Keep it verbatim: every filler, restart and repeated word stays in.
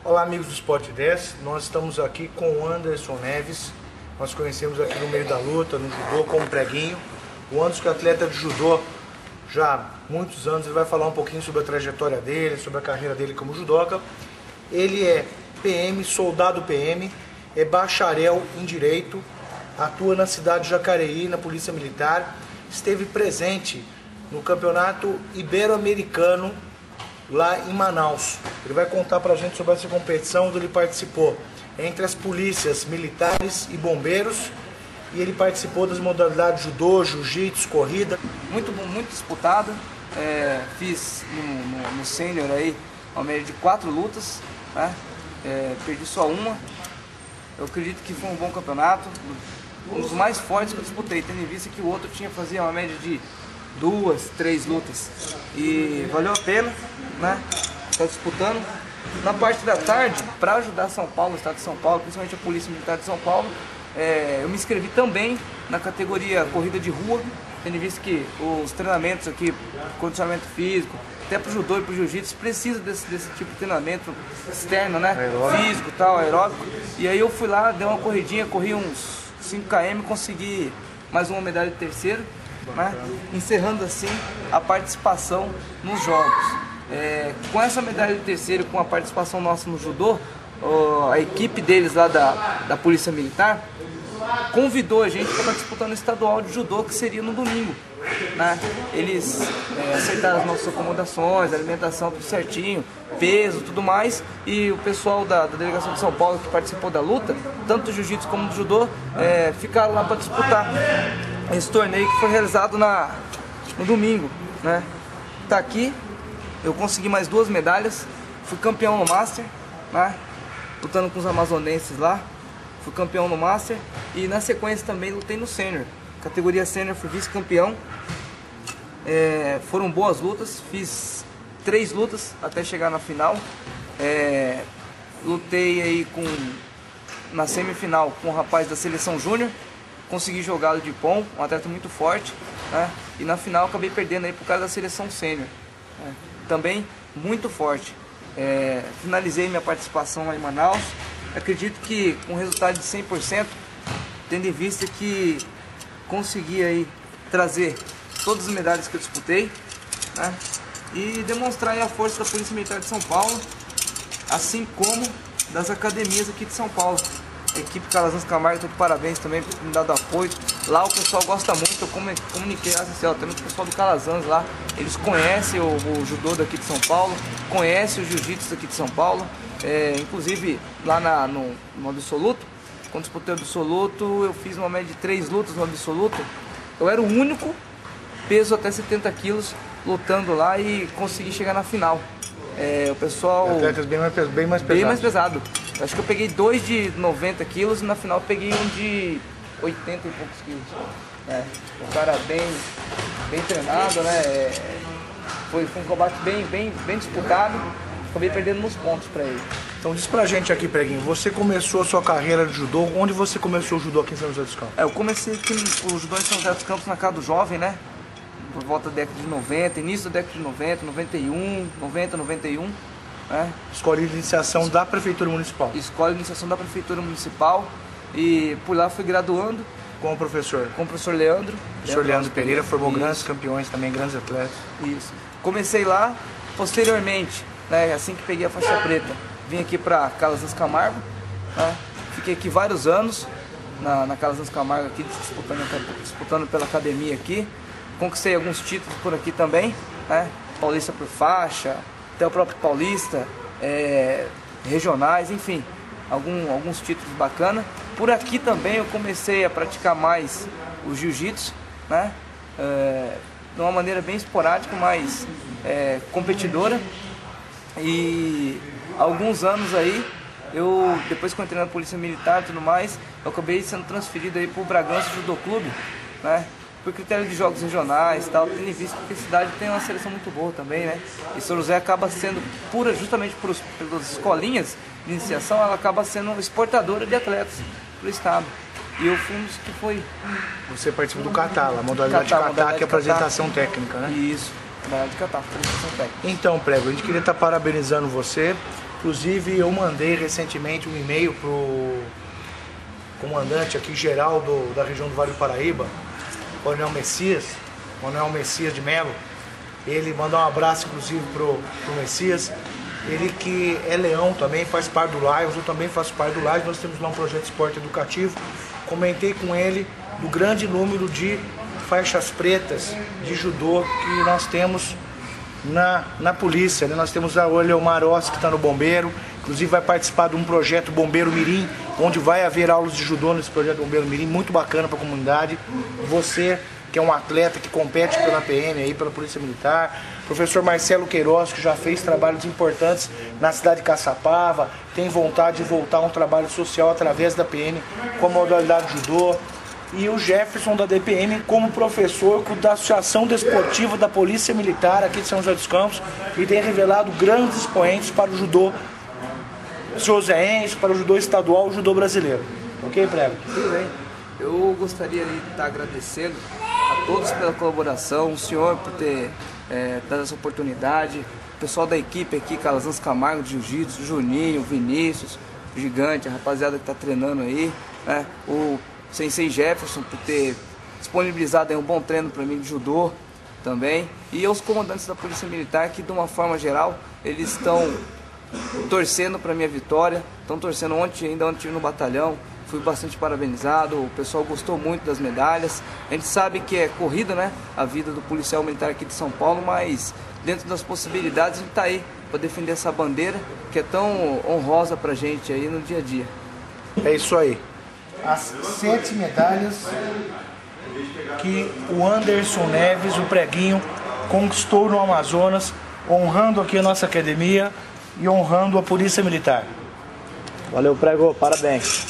Olá, amigos do Sport dez, nós estamos aqui com o Anderson Neves. Nós conhecemos aqui no meio da luta, no judô, como preguinho. O Anderson, que é atleta de judô já há muitos anos, ele vai falar um pouquinho sobre a trajetória dele, sobre a carreira dele como judoca. Ele é P M, soldado P M, é bacharel em Direito, atua na cidade de Jacareí, na Polícia Militar, esteve presente no Campeonato Ibero-Americano lá em Manaus. Ele vai contar pra gente sobre essa competição onde ele participou entre as polícias militares e bombeiros, e ele participou das modalidades judô, jiu-jitsu, corrida. Muito, muito disputada, é, fiz no, no, no sênior aí uma média de quatro lutas, né? É, perdi só uma. Eu acredito que foi um bom campeonato, um dos mais fortes que eu disputei, tendo em vista que o outro tinha fazia uma média de duas, três lutas, e valeu a pena, né? Estar disputando. Na parte da tarde, para ajudar São Paulo, o estado de São Paulo, principalmente a Polícia Militar de São Paulo, é, eu me inscrevi também na categoria corrida de rua, tendo em vista que os treinamentos aqui, condicionamento físico, até para o judô e para o jiu-jitsu, precisa desse, desse tipo de treinamento externo, né? Aeróbico. Físico, tal, aeróbico. E aí eu fui lá, dei uma corridinha, corri uns cinco quilômetros, consegui mais uma medalha de terceiro, né? Encerrando assim a participação nos jogos. É, com essa medalha de terceiro, com a participação nossa no judô, ó, a equipe deles lá da, da Polícia Militar convidou a gente para estar disputando o estadual de judô, que seria no domingo, né? Eles é, aceitaram as nossas acomodações, alimentação, tudo certinho, peso, tudo mais, e o pessoal da, da delegação de São Paulo que participou da luta, tanto do jiu-jitsu como do judô, é, ficaram lá para disputar esse torneio que foi realizado na, no domingo, né? Tá aqui, eu consegui mais duas medalhas, fui campeão no Master, né? Lutando com os amazonenses lá, fui campeão no Master, e na sequência também lutei no Sênior, categoria Sênior, fui vice-campeão. É, foram boas lutas, fiz três lutas até chegar na final. É, lutei aí com, na semifinal com um rapaz da seleção júnior, consegui jogá-lo de pom, um atleta muito forte, né? E na final acabei perdendo aí por causa da seleção sênior, né? Também muito forte. É, finalizei minha participação lá em Manaus. Acredito que com resultado de cem por cento, tendo em vista que consegui aí trazer todas as medalhas que eu disputei, né? E demonstrar aí a força da Polícia Militar de São Paulo, assim como das academias aqui de São Paulo. A equipe Calazans Camargo está de parabéns também por me dado apoio. Lá o pessoal gosta muito, eu comuniquei assim, ó, temos o pessoal do Calazans lá, eles conhecem o, o judô daqui de São Paulo, conhecem o jiu-jitsu daqui de São Paulo. É, inclusive lá na, no, no absoluto, quando disputei o absoluto, eu fiz uma média de três lutas no absoluto. Eu era o único peso até setenta quilos lutando lá e consegui chegar na final. É, o pessoal... Atletas bem mais, bem mais pesado. Bem mais pesado. Acho que eu peguei dois de noventa quilos e na final peguei um de oitenta e poucos quilos. É, o cara bem, bem treinado, né? É, foi, foi um combate bem, bem, bem disputado. Acabei perdendo nos pontos pra ele. Então diz pra gente aqui, preguinho, você começou a sua carreira de judô, onde você começou o judô aqui em São José dos Campos? É, eu comecei aqui no judô em São José dos Campos na Casa do Jovem, né? Por volta da década de noventa, início da década de noventa, noventa e um, noventa, noventa e um. Né? Escola de iniciação da Prefeitura Municipal. Escola de iniciação da Prefeitura Municipal, e por lá fui graduando. Com o professor? Com o professor Leandro. O professor Leandro Pereira, formou grandes campeões também, grandes atletas. Isso. Comecei lá, posteriormente, né, assim que peguei a faixa preta, vim aqui para Calazans Camargo, né? Fiquei aqui vários anos, na, na Calazans Camargo, aqui, disputando, disputando pela academia aqui. Conquistei alguns títulos por aqui também, né? Paulista por faixa, até o próprio Paulista, é, regionais, enfim, algum, alguns títulos bacanas. Por aqui também eu comecei a praticar mais o jiu-jitsu, né? É, de uma maneira bem esporádica, mas é, competidora. E há alguns anos aí, eu, depois que eu entrei na Polícia Militar e tudo mais, eu acabei sendo transferido aí para o Bragança Judô Clube, né? Por critério de jogos regionais e tal, tendo em vista que a cidade tem uma seleção muito boa também, né? E São José acaba sendo, pura, justamente por, pelas escolinhas de iniciação, ela acaba sendo exportadora de atletas para o estado. E eu fui um dos que foi... Você participa do Kata, a modalidade de Kata, que é apresentação técnica, né? Isso, modalidade de Kata, apresentação técnica. Então, Prego, a gente queria estar parabenizando você Inclusive eu mandei recentemente um e-mail pro comandante aqui geral do, da região do Vale do Paraíba, Coronel Messias, Coronel Messias de Melo. Ele mandou um abraço inclusive pro, pro Messias. Ele que é leão também, faz parte do Lions, eu também faço parte do Lions, nós temos lá um projeto de esporte educativo. Comentei com ele do grande número de faixas pretas de judô que nós temos na, na polícia, né? Nós temos a Oleomar Ossi, que está no Bombeiro, inclusive vai participar de um projeto Bombeiro Mirim, onde vai haver aulas de judô nesse projeto Bombeiro Mirim, muito bacana para a comunidade. Você, que é um atleta que compete pela P M, aí, pela Polícia Militar, professor Marcelo Queiroz, que já fez trabalhos importantes na cidade de Caçapava, tem vontade de voltar a um trabalho social através da P M com a modalidade judô. E o Jefferson da D P M como professor da Associação Desportiva da Polícia Militar aqui de São José dos Campos, e tem revelado grandes expoentes para o judô joseense, para o judô estadual, o judô brasileiro. Ok, Prego? Tudo bem. Eu gostaria de estar agradecendo a todos pela colaboração, o senhor por ter é, dado essa oportunidade, o pessoal da equipe aqui, Calazans Camargo de Jiu-Jitsu, Juninho, Vinícius, Gigante, a rapaziada que está treinando aí, né? O Sensei Jefferson por ter disponibilizado aí um bom treino para mim de judô também, e os comandantes da Polícia Militar que, de uma forma geral, eles estão torcendo para minha vitória, estão torcendo. Ontem, ainda ontem no batalhão, fui bastante parabenizado, o pessoal gostou muito das medalhas. A gente sabe que é corrida, né, a vida do policial militar aqui de São Paulo, mas dentro das possibilidades a gente está aí para defender essa bandeira que é tão honrosa para a gente aí no dia a dia. É isso aí. As sete medalhas que o Anderson Neves, o Preguinho, conquistou no Amazonas, honrando aqui a nossa academia e honrando a Polícia Militar. Valeu, Prego, parabéns.